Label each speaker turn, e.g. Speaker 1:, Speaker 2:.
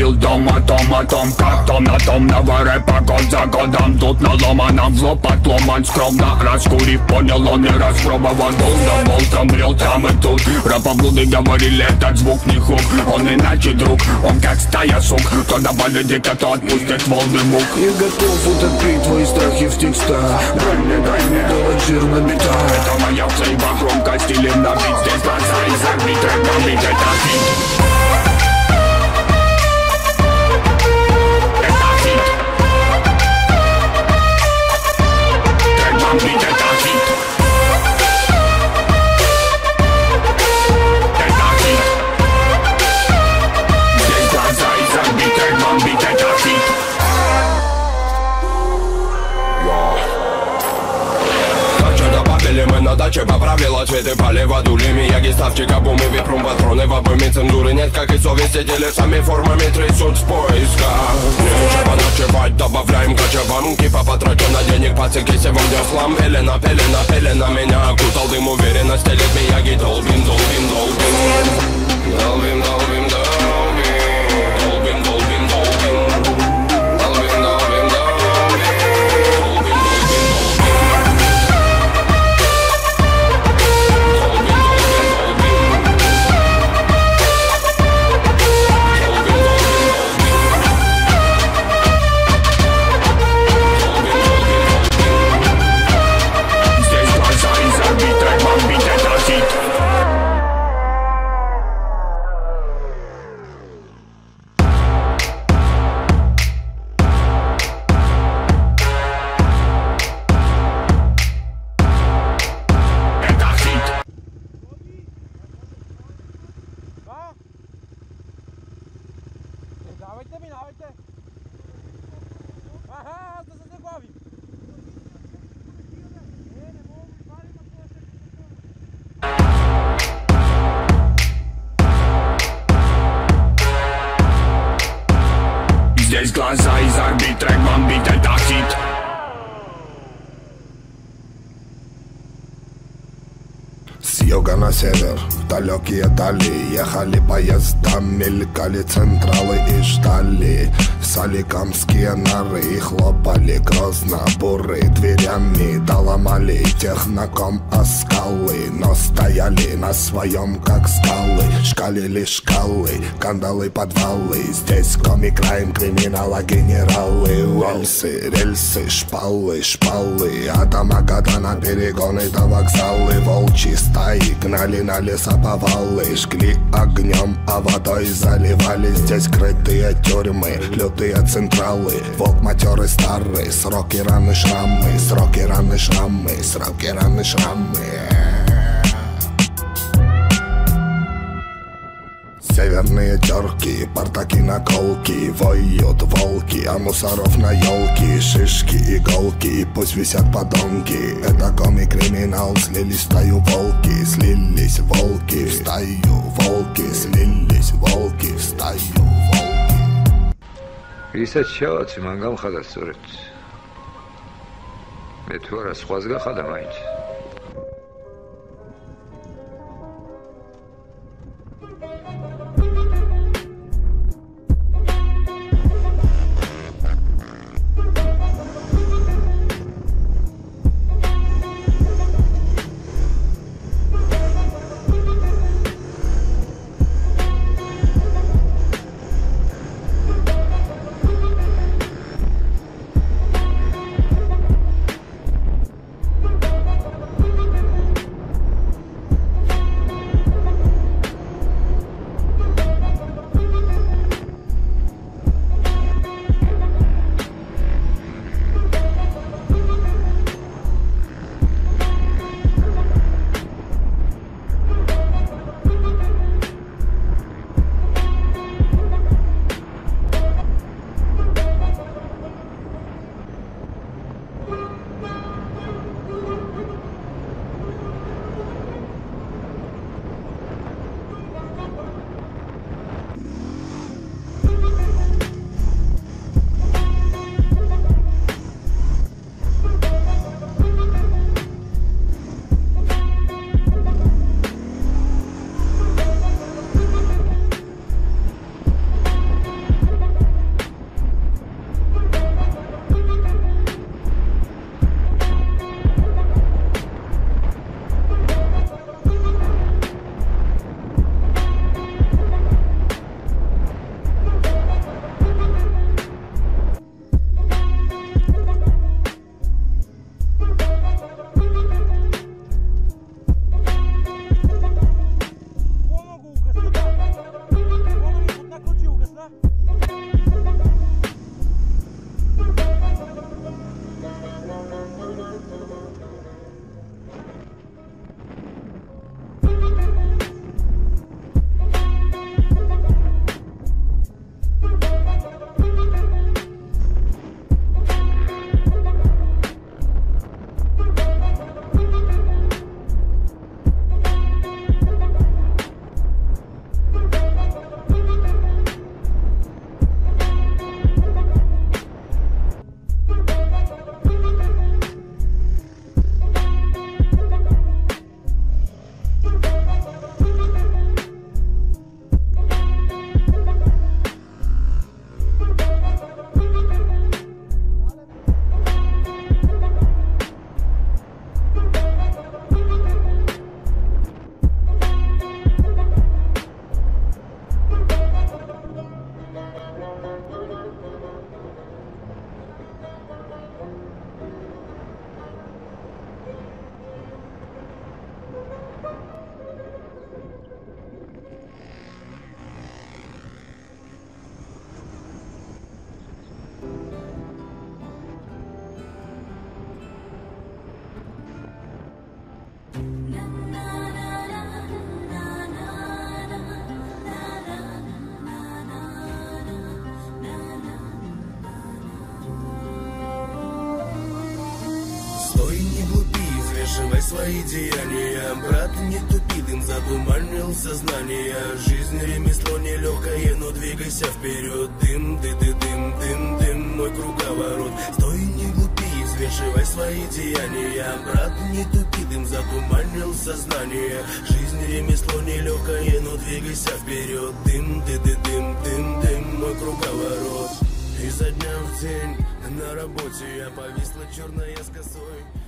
Speaker 1: говорил дом о том, как том на том рэпа год за годом. Тут на ломаном в лоб отломан скромно раскурив, понял он и распробовал. Был волком, рел там и тут. Рапоблуды говорили, этот звук не хук. Он иначе друг, он как стая сук. То добавит дико, то отпустит волны мук.
Speaker 2: Я готов утопить твои страхи в текстах.
Speaker 1: Дай мне,
Speaker 2: делать жир на битах.
Speaker 1: Это моя псейва, громко стилем на бит. Здесь глаза из орбит, трек бомбит, это хит. Бомбить это хит. Это хит. Здесь глаза из орбит, трек бомбить это хит.
Speaker 3: Дача добавили мы на даче, поправила цветы, полива дули Мияги, ставчика, бумы, випрум, патроны, вапами, цензуры нет, как и совести, телесами, формами трясут в поисках. Нечего ночевать, добавляем кочевам, кипа потрачу на денег, пацики, сегодня слам. Пелена меня окутал дым, уверенно стелит Мияги, долбим.
Speaker 4: Dawajcie. Aha, to se bawi.
Speaker 1: Здесь глаза из орбит, трек бомбит, это хит.
Speaker 2: С юга на север, в далекие дали ехали поезда, мелькали централы и ждали соликамские норы и хлопали грозно буры дверями, доломали техноком о скалы, но стояли на своем как скалы, шкалили шкалы, кандалы, подвалы. Здесь комик, райм, криминала, генералы, уэльсы, рельсы, шпалы, а дома года на перегоны до вокзалы. Волчьи стаи гнали на лесоповалы, жгли огнем, а водой заливали. Здесь крытые тюрьмы, лютые централы, волк матерый старый, сроки, раны, шрамы, сроки, раны, шрамы, сроки, раны, шрамы. Северные терки, портаки, наколки, воют волки, а мусоров на елки, шишки, иголки, пусть висят подонки. Это комик, криминал, слились в стаю волки, слились волки в стаю волки, слились волки в стаю волки.
Speaker 5: ისაც შევაცი მან გამხადა სწორედ მე თუ არა სხვას გახადა მაინც
Speaker 4: Стой, не глупи, взвешивай свои деяния. Брат, не тупи, дым затуманил сознание. Жизнь ремесло нелегкое, но двигайся вперед. Дым, дым, мой круговорот. Стой, не глупи, взвешивай свои деяния. Брат, не тупи, дым затуманил сознание. Жизнь ремесло нелегкое, но двигайся вперед. Дым, дым, мой круговорот. Изо дня в день на работе я повисла черная с косой.